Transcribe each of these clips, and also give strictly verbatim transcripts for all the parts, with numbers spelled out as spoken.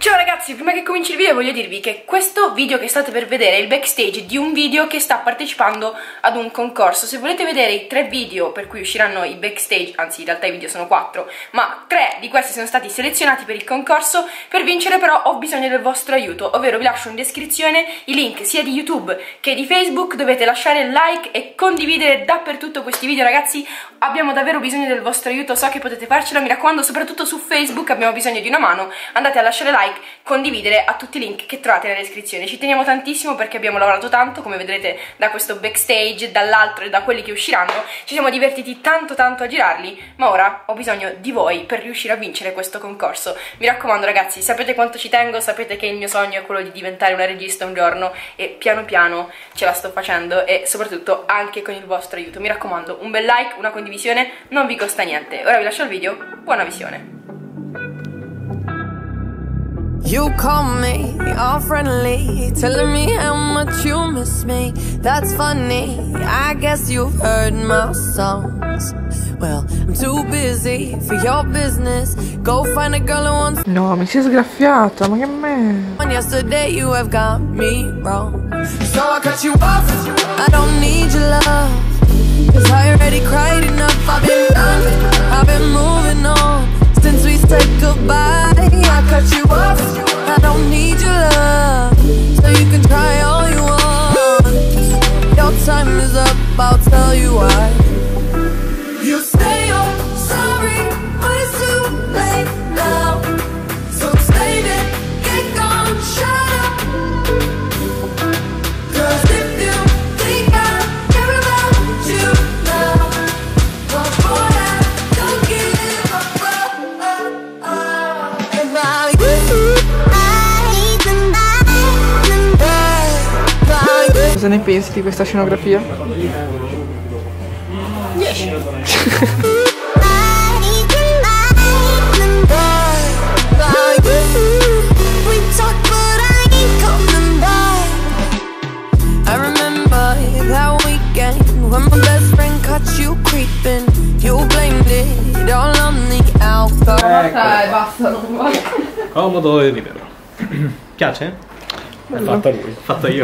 Ciao ragazzi, prima che cominci il video voglio dirvi che questo video che state per vedere è il backstage di un video che sta partecipando ad un concorso. Se volete vedere i tre video per cui usciranno i backstage, anzi in realtà i video sono quattro, ma tre di questi sono stati selezionati per il concorso, per vincere però ho bisogno del vostro aiuto, ovvero vi lascio in descrizione i link sia di YouTube che di Facebook, dovete lasciare like e condividere dappertutto questi video ragazzi, abbiamo davvero bisogno del vostro aiuto, so che potete farcelo, mi raccomando, soprattutto su Facebook abbiamo bisogno di una mano, andate a lasciare like, condividere a tutti i link che trovate nella descrizione. Ci teniamo tantissimo perché abbiamo lavorato tanto, come vedrete da questo backstage, dall'altro e da quelli che usciranno, ci siamo divertiti tanto tanto a girarli, ma ora ho bisogno di voi per riuscire a vincere questo concorso. Mi raccomando ragazzi, sapete quanto ci tengo, sapete che il mio sogno è quello di diventare una regista un giorno e piano piano ce la sto facendo e soprattutto anche con il vostro aiuto. Mi raccomando, un bel like, una condivisione, non vi costa niente. Ora vi lascio il video, buona visione. You call me all friendly, telling me how much you miss me. That's funny, I guess you've heard my songs. Well, I'm too busy for your business. Go find a girl who wants. No, mi si è sgraffiata, ma che me? On yesterday you have got me wrong. So I cut you off. I don't need your love, 'cause I already cried enough. I've been done, I've been moving on since we said goodbye. I cut you off. I don't need your love, so you can try all you want. Your time is up, I'll tell you why. You say you're sorry, but it's too late now. So save it, get gone, shut up. 'Cause if you think I care about you now, well boy, I don't give a fuck about you. Cosa ne pensi di questa scenografia? dieci. Dai, basta, non va. Comodo e libero. Piace? L'ha fatta lui. Fatta io.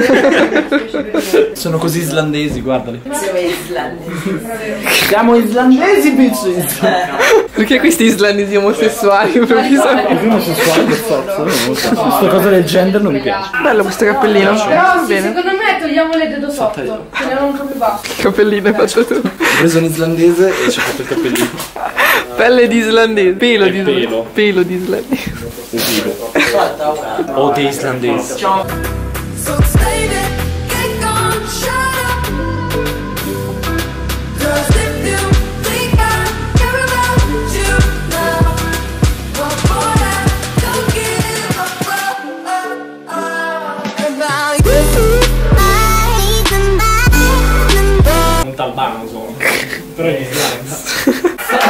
Sono così islandesi, guardali. Siamo islandesi. Siamo islandesi, bitches! Perché questi islandesi omosessuali improvvisamente? È omosessuale per forza. Questa cosa del gender non mi piace. Bello questo cappellino. Però sì, bene. secondo me togliamo le dedo sotto, teniamo un po' più basso. Che cappellino hai fatto tu? Ho preso un islandese e ci ho fatto il cappellino. Pelle di islandese. Pelo E di pelo. islandese. Pelo di islandese. O di islandese. So save it, get gone, shut up. 'Cause if you think I care about you now, well boy, I don't give a fuck about you. Un talbano sono. Però è Islanda.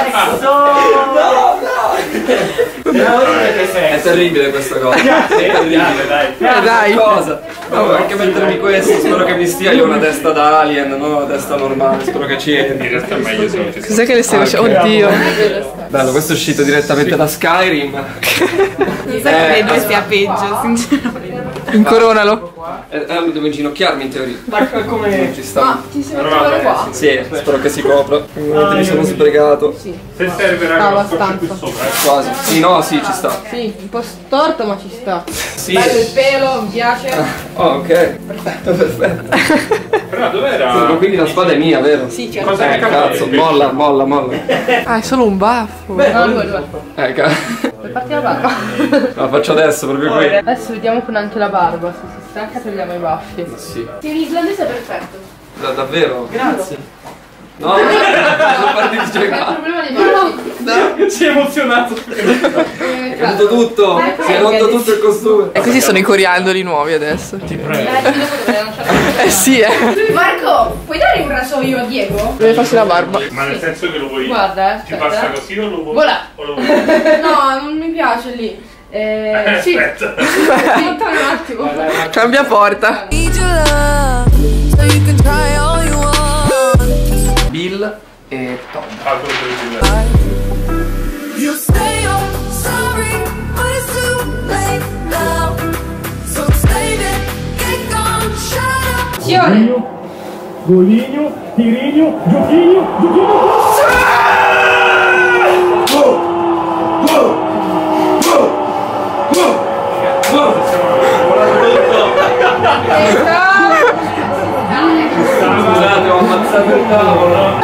È terribile questa cosa. È terribile, dai. Eh dai. Cosa? No, anche mettermi questo, spero che mi stia. Io ho una testa da alien, non una testa normale, spero che ci entri. In realtà è meglio se non ci Cos'è che le stai facendo? Oddio. Bello, questo è uscito direttamente da Skyrim. Mi sa che credo sia peggio, sinceramente. Incoronalo. Eh, eh, devo inginocchiarmi in teoria. Marco, come... Non ci sta. Ti sei messo qua? Sì, spero che si copra. Mi sono sbregato. Se serve raga, abbastanza. qui sopra, eh. Quasi. Sì, no, sì, ci sta. Sì, un po' storto ma ci sta. Sì. Bello il pelo, mi piace. Oh, ok. Perfetto, perfetto. Però dov'era? Ma quindi la spada è mia, vero? Sì, certo. Cosa Eh, cazzo, molla, molla, molla. Ah, è solo un baffo. No, due, due. Eh, cazzo. Vuoi farti la barba? La faccio adesso, proprio qui. Adesso vediamo con anche la barba, se si stanca togliamo i baffi. Sì. Sì, l'islandese è perfetto. Da, davvero? Grazie. No, sono partiti già Il qua. problema dei baffi. Si è emozionato. Eh, È caduto tutto. Si è rotto tutto il costume. E questi sono i coriandoli nuovi adesso. Ti prego. Eh, dopo dovrei lanciare. Eh sì, eh. Marco, puoi dare un rasoio a Diego? Deve farsi la barba. Ma nel senso che lo vuoi... Guarda, eh, Ci aspetta. passa così o lo vuoi? Voilà. O lo vuoi? No, non mi piace lì. Eh, sì. Aspetta. Aspetta un attimo. Cambia porta. Need your love, so you can try all you want. Bill e Tom. Ah, quello che devi dire. You say you're sorry, but it's too late. Azione! Goligno, Tirigno, Giochigno, Giochigno. Scusate, ho ammazzato il tavolo.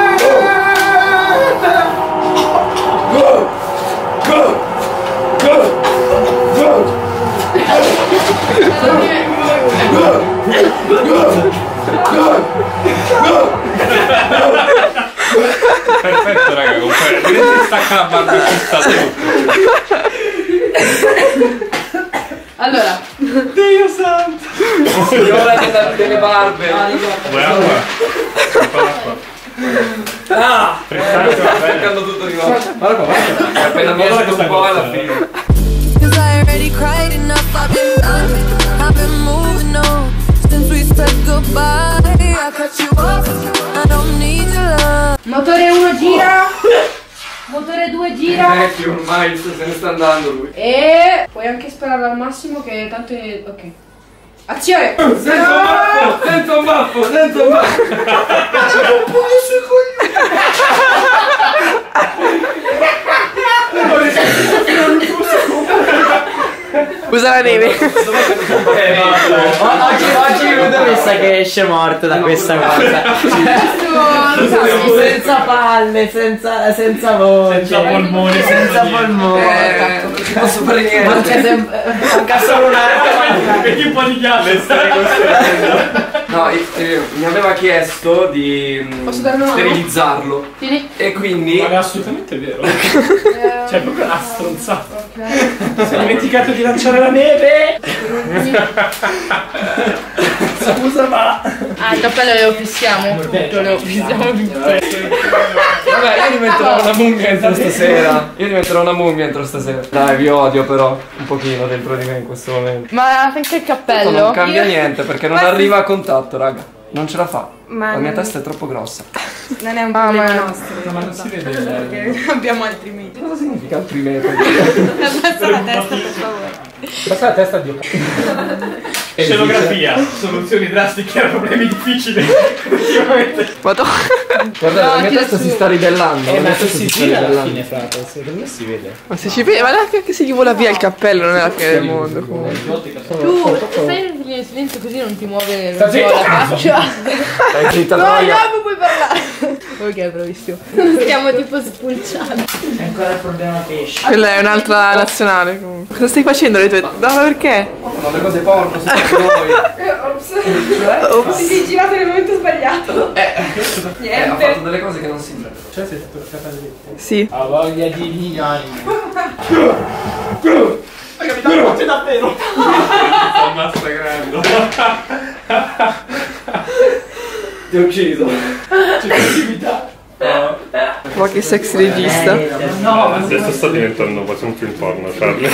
Perfetto raga, compare, vedete stacca la barba e sta tutto. Allora, Dio santo! Io ora che delle barbe. Vuoi acqua? Ah! Sta staccando tutto di nuovo. Guarda qua, guarda. È appena messo un po' alla fine. Cause I already cried enough, I've been done, I've been moving on. Since we said goodbye, I cut you off, I don't need your love. motore uno gira, motore due gira. Vecchio ormai se ne sta andando lui. E puoi anche sparare al massimo che tanto è... ok. Azione! Senza un baffo! Senza un baffo! Senza un baffo! Non pugno sui Usa la neve. Oggi, oggi Ludo mi sa che esce morto da questa cosa. Senza palle, senza, senza voce, Senza polmoni, senza polmoni. Eh, non ci posso fare niente. Manca, sem- manca solo una. Metti un po' di ghiaccio. No, eh, eh, mi aveva chiesto di mm, Posso dare una mano? sterilizzarlo. Tieni. E quindi. Ma è assolutamente vero. Cioè, proprio una stronzata. Si è dimenticato di lanciare la neve. Scusa, ma. Ah, il cappello lo fissiamo. Tutto lo fissiamo tutto. Vabbè, io diventerò una mummia entro stasera. Io diventerò una mummia entro stasera. Dai, vi odio però un pochino dentro di me in questo momento. Ma anche il cappello. Non cambia Io- niente perché non Ma arriva a contatto, raga. Non ce la fa. Ma La mia non- testa è troppo grossa. Non è un Ah, problema ma- nostro. Ma non si vede. Perché abbiamo altri metodi. Cosa significa altri metodi? Abbassa la testa, per favore. Basta la testa di scenografia, soluzioni drastiche a problemi difficili. Effettivamente. Vado. Guarda, No, la mia tira testa su. si sta ribellando. Eh, la ma mia se testa si sta gira alla ribellando. fine, frate, secondo me si vede. Ma se ci vede, ma anche se gli vola via il cappello non è la fine del mondo comunque. Tu stai in silenzio così non ti muove Sta zitto. la faccia. Stai zitta, No, troia. no, puoi parlare. Ok, bravissimo. Stiamo tipo spulciando. È ancora il problema pesce. Quella è un'altra nazionale comunque. Cosa stai facendo le tue? No, ma perché? Sono le cose porno, sono per noi. Ops. Si è girato nel momento sbagliato. Eh, ha fatto delle cose che non si vedono. Cioè, sei stato capito di Sì. Ha voglia di vino. Hai capito? Non c'è davvero. Sto massacrando. Ti ho ucciso. C'è creatività. Ma che sex regista. No, ma Adesso sta diventando quasi un film porno, Charlie.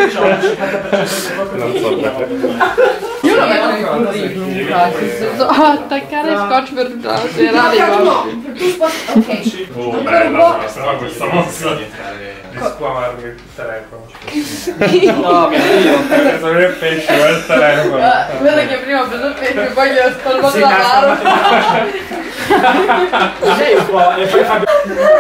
Non so perché. Io lo metto nel curriculum. So attaccare scotch per tutta la sera. Ok. Oh, bella, questa, questa mossa di squamarmi il telefono. No, mio Dio. Perché sono il pesce, ma il telefono. Guarda che prima ho preso il pesce e poi gli ho spalmato la mano. Sei un po'. e poi fa-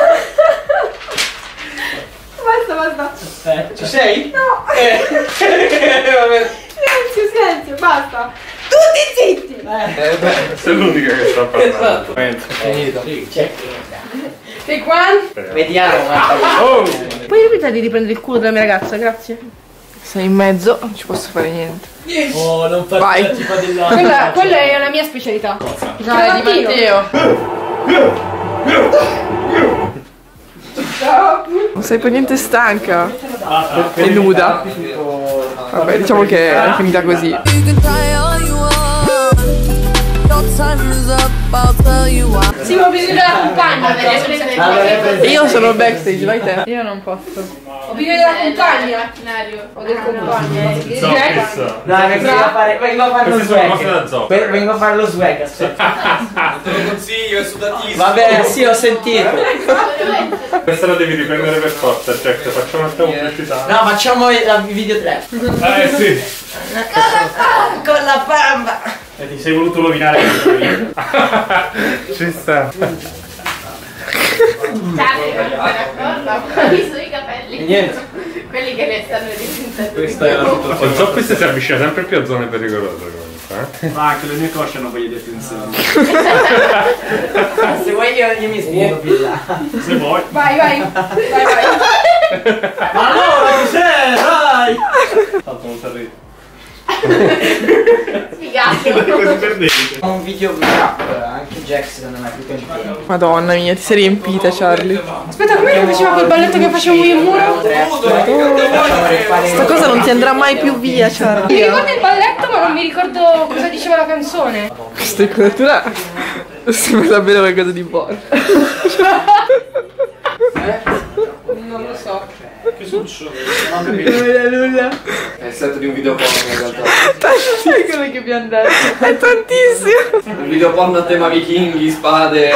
Basta, basta. aspetta. Ci sei? No. Vabbè. Silenzio, silenzio, basta. Tutti zitti. Eh, beh, Sei l'unica che sta parlando. è finito. C'è. Sei qua? Vediamo. Oh! Puoi evitare di riprendere il culo della mia ragazza, grazie. Sei in mezzo, non ci posso fare niente. Oh, non fare Vai. la tipa dell'acqua. Quella, quella è la mia specialità. Dai, di Matteo. Non sei per niente stanca. E nuda. Vabbè, diciamo che è finita così. You can try all you want. Your time is up, I'll tell you why. Sì, ma ho bisogno della compagna. E io sono backstage, vai te. Io non posso. Ho bisogno della compagna. Ho del compagno. Zoppis. Dai, vengo a fare, vengo a fare lo Queste sono cose da swag. zoppo. Ve- Vengo a fare lo swag, aspetta. Te lo consiglio, è sudatissimo. Vabbè, sì, ho sentito. Questa la devi riprendere per forza, Jack. Facciamo un attimo pubblicità. No, facciamo la video trap. Eh sì. Con la bamba. E ti sei voluto rovinare questa vita. Ci sta. Charlie, non sei d'accordo? Ho visto i capelli. Niente. Quelli che le stanno diventando. Questa è la situazione. Il Zoppi si avvicina sempre più a zone pericolose comunque. Eh? Ma anche le mie cosce hanno voglia di attenzione. Se vuoi io, io mi spiego più là. Se vuoi. Vai, vai. Vai, vai. Ma allora, chi sei? Dai! Tanto non ti arrivi. Sfigato. Un video rap, anche Jack secondo me è più tempo. Madonna mia, ti sei riempita, Charlie. Aspetta, come che faceva quel balletto che facevo io in muro? Questa cosa non ti andrà mai più via, Mi Charlie. ricordo il balletto, ma non mi ricordo cosa diceva la canzone. Questa inquadratura sembra davvero qualcosa di buono. Non lo so. Che succede? Non vedo nulla. È il set di un video porno in realtà. Tantissimo quello che abbiamo detto. È tantissimo. Un video porno a tema vichinghi, spade.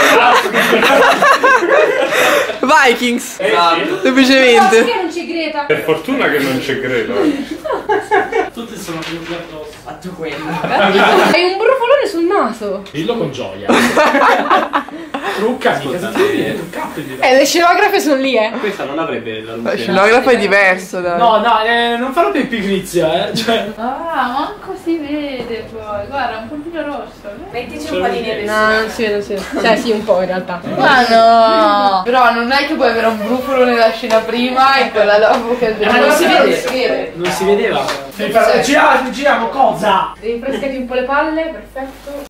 Vikings. Esatto. Semplicemente. Perché non c'è Greta? Per fortuna che non c'è credo. Tutti sono venuti addosso. Fatto quello. Hai un brufolone sul naso. Dillo con gioia. Truccati, cosa ti truccati? Eh, le scenografe sono lì, eh. Questa non avrebbe la La luce. scenografo è diverso, dai. No, no, eh, non farò più pigrizia, eh. Cioè. Ah, manco si vede poi. Guarda, un pochino rosso. Mettici un po' di neve. No, non si vede, non si vede. Cioè, sì, un po' in realtà. Ma no! Però non è che puoi avere un brufolo nella scena prima e quella dopo che Ma non si vede. si vede. Non si vedeva. Giriamo, giriamo cosa? Rinfrescati un po' le palle, perfetto.